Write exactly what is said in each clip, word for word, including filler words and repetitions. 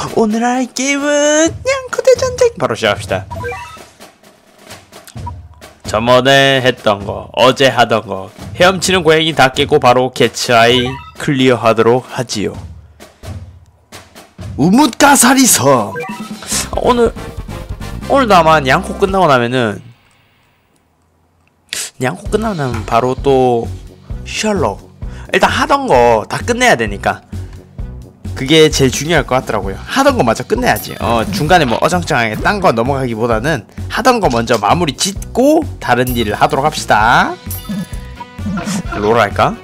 오늘 할 게임은 냥코대 전쟁. 바로 시작합시다. 저번에 했던 거, 어제 하던 거 헤엄치는 고양이 다 깨고 바로 캐치아이 클리어 하도록 하지요. 우뭇가사리 섬. 오늘 오늘도 아마 냥코 끝나고 나면은 냥코 끝나고 나면 바로 또 셜록. 일단 하던 거 다 끝내야 되니까 그게 제일 중요할 것 같더라고요. 하던 거 먼저 끝내야지. 어 중간에 뭐 어정쩡하게 딴 거 넘어가기보다는 하던 거 먼저 마무리 짓고 다른 일을 하도록 합시다. 롤 할까?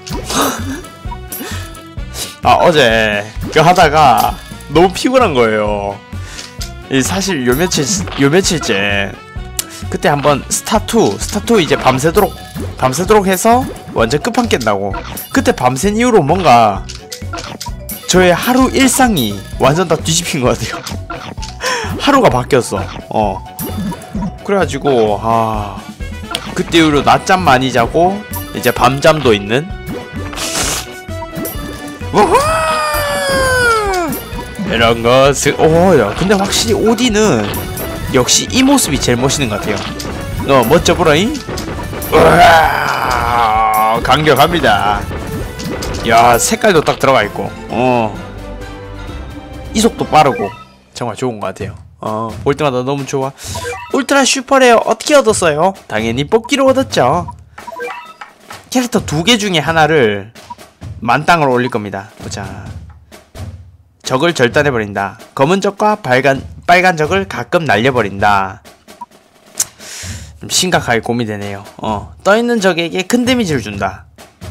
아 어제 그 하다가 너무 피곤한 거예요. 사실 요 며칠 요 며칠째 그때 한번 스타투 스타투 이제 밤새도록 밤새도록 해서 완전 끝판 깬다고. 그때 밤샌 이후로 뭔가 저의 하루 일상이 완전 다 뒤집힌 것 같아요. 하루가 바뀌었어. 어. 그래가지고 아 그때 이후로 낮잠 많이 자고 이제 밤잠도 있는. 이런 것을 오야. 근데 확실히 오디는 역시 이 모습이 제일 멋있는 것 같아요. 어 멋져 보라잉. 우와, 강력합니다. 야 색깔도 딱 들어가 있고 어 이속도 빠르고 정말 좋은 것 같아요. 어 볼 때마다 너무 좋아. 울트라 슈퍼레어 어떻게 얻었어요? 당연히 뽑기로 얻었죠. 캐릭터 두 개 중에 하나를 만땅으로 올릴 겁니다. 보자. 적을 절단해버린다. 검은 적과 빨간, 빨간 적을 가끔 날려버린다. 좀 심각하게 고민되네요. 어 떠있는 적에게 큰 데미지를 준다.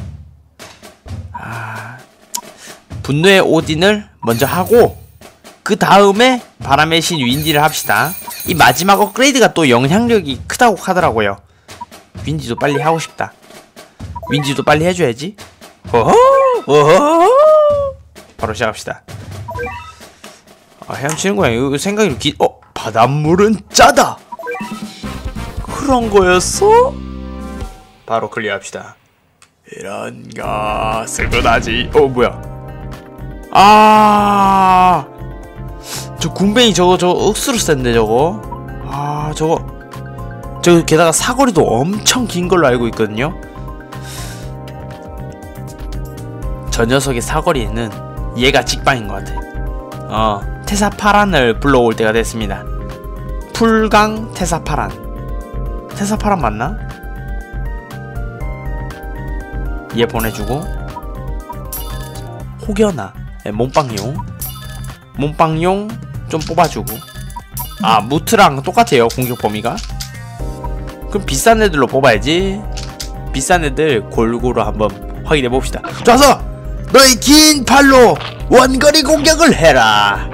아, 분노의 오딘을 먼저 하고 그 다음에 바람의 신 윈디를 합시다. 이 마지막 업그레이드가 또 영향력이 크다고 하더라고요. 윈디도 빨리 하고 싶다. 윈디도 빨리 해줘야지. 호호 호호. 바로 시작합시다. 아, 헤엄치는 거야. 이거 생각이 기... 어? 바닷물은 짜다! 그런 거였어? 바로 클리어합시다. 이런가... 쓸거나지. 어, 뭐야. 아... 저 군뱅이 저거, 저거 억수로 센데, 저거. 아, 저거. 저거 게다가 사거리도 엄청 긴 걸로 알고 있거든요? 저 녀석의 사거리에는 얘가 직방인 것 같아. 어, 테사파란을 불러올 때가 됐습니다. 풀강 테사파란. 테사파란 맞나? 얘 보내주고 혹여나 네, 몸빵용 몸빵용 좀 뽑아주고. 아 무트랑 똑같아요 공격 범위가. 그럼 비싼 애들로 뽑아야지. 비싼 애들 골고루 한번 확인해 봅시다. 좋아서 너의 긴 팔로 원거리 공격을 해라.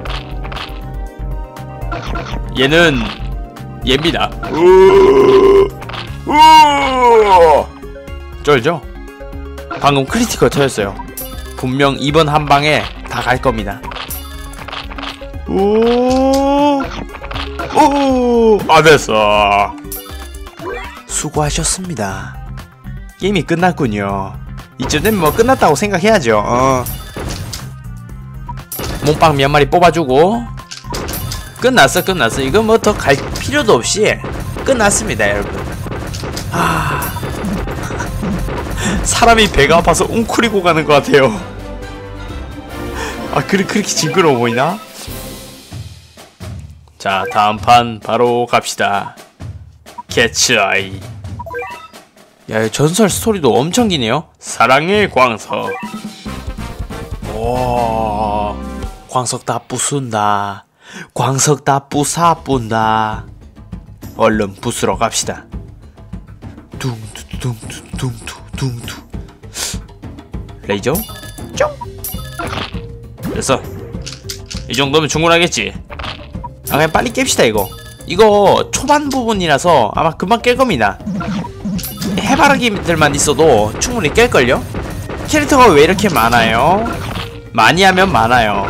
얘는 얘입니다. 쩔죠? 방금 크리티컬 터졌어요. 분명 이번 한 방에 다 갈 겁니다. 오, 오, 아 됐어. 수고하셨습니다. 게임이 끝났군요. 이쯤 되면 뭐 끝났다고 생각해야죠. 어. 몸빵 몇 마리 뽑아주고 끝났어 끝났어. 이거 뭐 더 갈 필요도 없이 끝났습니다 여러분. 아 사람이 배가 아파서 웅크리고 가는 것 같아요. 아 그래 그렇게 징그러워 보이나? 자 다음 판 바로 갑시다. 캐치아이. 야 전설 스토리도 엄청 기네요. 사랑의 광석. 오 광석 다 부순다. 광석 다 부사뿐다. 얼른 부수러 갑시다. 둥두둥두둥두둥두. 레이저 쫑. 됐어. 이 정도면 충분하겠지. 아 그냥 빨리 깹시다 이거. 이거 초반 부분이라서 아마 금방 깰 겁니다. 해바라기들만 있어도 충분히 깰걸요? 캐릭터가 왜 이렇게 많아요? 많이 하면 많아요.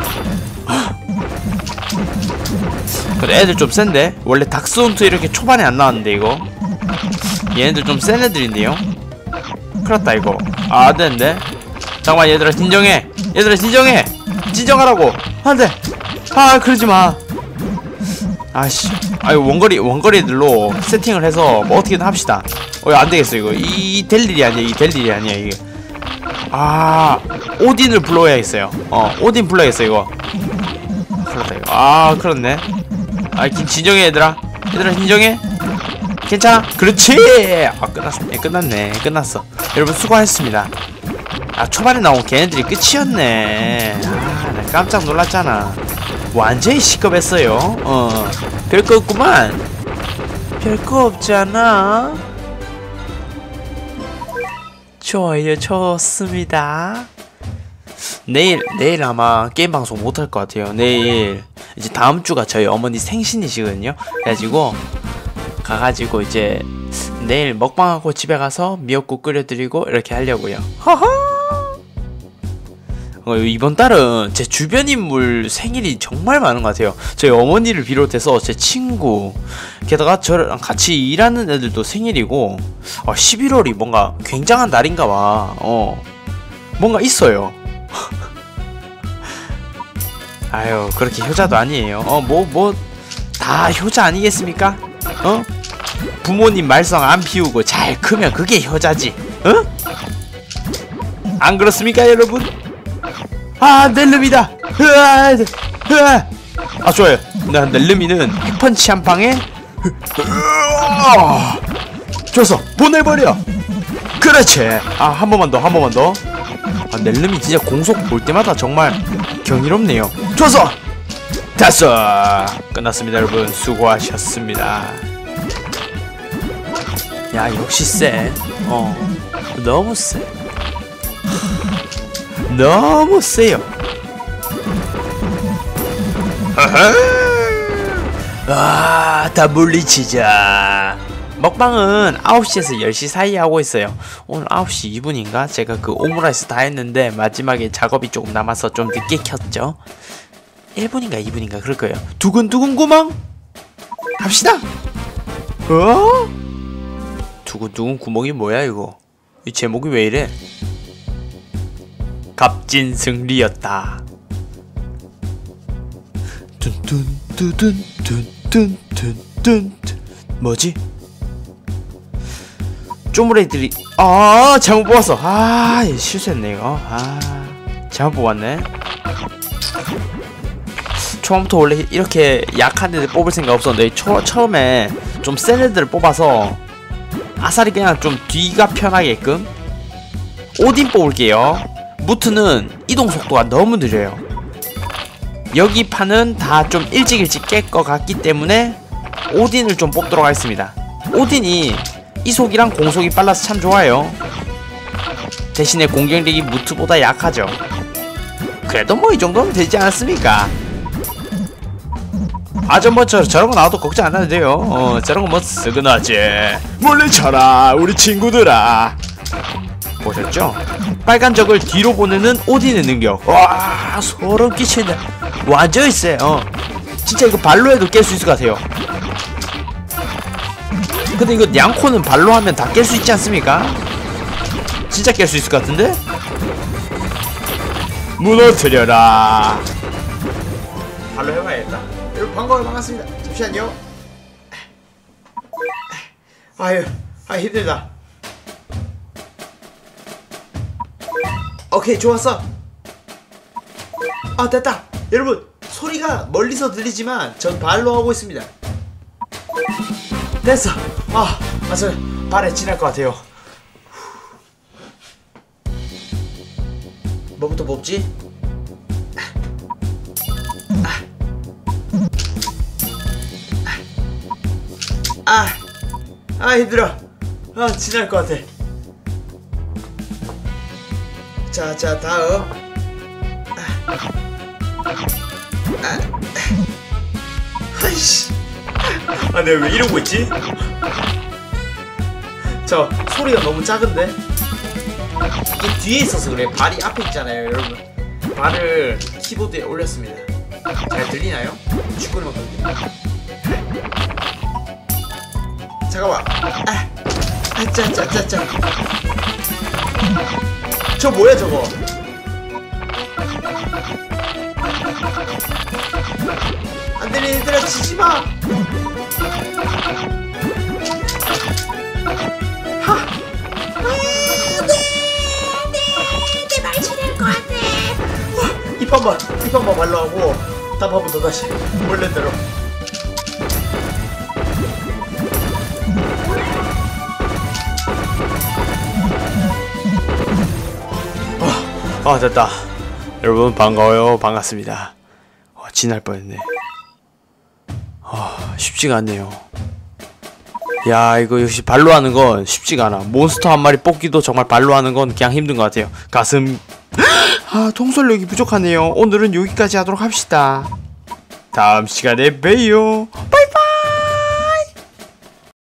그래 애들 좀 센데? 원래 닥스훈트 이렇게 초반에 안 나왔는데 이거 얘네들 좀 센 애들인데요? 큰일났다 이거. 아 안되는데? 잠깐만 얘들아 진정해. 얘들아 진정해. 진정하라고. 안돼. 아 그러지마. 아씨, 아유 원거리 원거리들로 세팅을 해서 뭐 어떻게든 합시다. 어 안되겠어 이거. 이 될 일이 아니야. 이 될 일이 아니야 이게. 아 오딘을 불러야겠어요. 어 오딘 불러야겠어 이거. 그렇다 이거. 아 그렇네. 아 진정해 얘들아. 얘들아 진정해. 괜찮아. 그렇지. 아 끝났어. 예, 끝났네. 끝났어. 여러분 수고하셨습니다. 아 초반에 나온 걔네들이 끝이었네. 아 나 깜짝 놀랐잖아. 완전히 시급했어요. 어 별거 없구만. 별거 없잖아. 좋아요 좋습니다. 내일 내일 아마 게임 방송 못할 것 같아요. 내일 이제 다음 주가 저희 어머니 생신이시거든요. 그래가지고 가가지고 이제 내일 먹방하고 집에 가서 미역국 끓여드리고 이렇게 하려고요. 허허. 어, 이번 달은 제 주변 인물 생일이 정말 많은 것 같아요. 저희 어머니를 비롯해서 제 친구, 게다가 저랑 같이 일하는 애들도 생일이고, 어, 십일월이 뭔가 굉장한 날인가 봐. 어, 뭔가 있어요. 아유, 그렇게 효자도 아니에요. 어, 뭐, 뭐, 다 효자 아니겠습니까? 어? 부모님 말썽 안 피우고 잘 크면 그게 효자지. 어? 안 그렇습니까, 여러분? 아 넬름이다. 으아, 으아. 아 좋아요. 나 넬름이는 핵펀치 한 방에 좋았어. 보내버려. 그렇지. 아 한 번만 더 한 번만 더. 아 넬름이 진짜 공속 볼 때마다 정말 경이롭네요. 좋았어. 됐어. 끝났습니다 여러분. 수고하셨습니다. 야 역시 쎄. 어 너무 쎄. 너무 세요. 아, 다 물리치자. 먹방은 아홉 시에서 열 시 사이에 하고 있어요. 오늘 아홉 시 이 분인가? 제가 그 오므라이스 다 했는데 마지막에 작업이 조금 남아서 좀 늦게 켰죠. 일 분인가 이 분인가 그럴 거예요. 두근두근 구멍 갑시다. 어? 두근두근 구멍이 뭐야 이거? 이 제목이 왜 이래? 값진 승리였다. 뚠뚠뚠뚠뚠뚠뚠 뭐지? 쪼무레이들이 아 잘못 뽑았어. 아 실수했네 이거. 아 잘못 뽑았네. 처음부터 원래 이렇게 약한 애들 뽑을 생각 없었는데 초, 처음에 좀 센 애들을 뽑아서 아싸리 그냥 좀 뒤가 편하게끔 오딘 뽑을게요. 무트는 이동 속도가 너무 느려요. 여기 판은 다 좀 일찍 일찍 깰 것 같기 때문에 오딘을 좀 뽑도록 하겠습니다. 오딘이 이속이랑 공속이 빨라서 참 좋아요. 대신에 공격력이 무트보다 약하죠. 그래도 뭐 이 정도면 되지 않았습니까? 아 저 뭐 저 저런 거 나와도 걱정 안 해도 돼요. 어 저런 거 뭐 쓰그나지. 물리쳐라 우리 친구들아. 보셨죠? 빨간 적을 뒤로 보내는 오딘의 능력. 와 소름 끼친다. 완전 쎄. 어 진짜 이거 발로 해도 깰 수 있을 것 같아요. 근데 이거 냥코는 발로 하면 다 깰 수 있지 않습니까? 진짜 깰 수 있을 것 같은데? 무너뜨려라. 발로 해봐야겠다. 여러분 반가워요. 반갑습니다. 잠시만요. 아유 아 힘들다. 오케이 좋았어. 아 됐다. 여러분 소리가 멀리서 들리지만 전 발로 하고 있습니다. 됐어. 아, 아 저 발에 지날 것 같아요. 뭐부터 뽑지? 아, 아 힘들어. 아 지날 것 같아. 자, 자 다음. 아, 아, 아이씨. 아 내가 왜 이러고 있지? 저 소리가 너무 작은데? 이게 뒤에 있어서 그래. 발이 앞에 있잖아요 여러분. 발을 키보드에 올렸습니다. 잘 들리나요? 축구는 어떤데? 잠깐만. 아, 아, 짜, 짜, 짜, 짜. 저 뭐야 저거? 얘들아 지지마. 입 한번 입 한번 발로 하고 답 한번 더 다시 원래대로. 아, 아 됐다. 여러분 반가워요. 반갑습니다. 어, 지날 뻔했네. 아 쉽지가 않네요. 야 이거 역시 발로 하는 건 쉽지가 않아. 몬스터 한 마리 뽑기도 정말 발로 하는 건 그냥 힘든 것 같아요. 가슴 아 통솔력이 부족하네요. 오늘은 여기까지 하도록 합시다. 다음 시간에 봬요. 바이바이.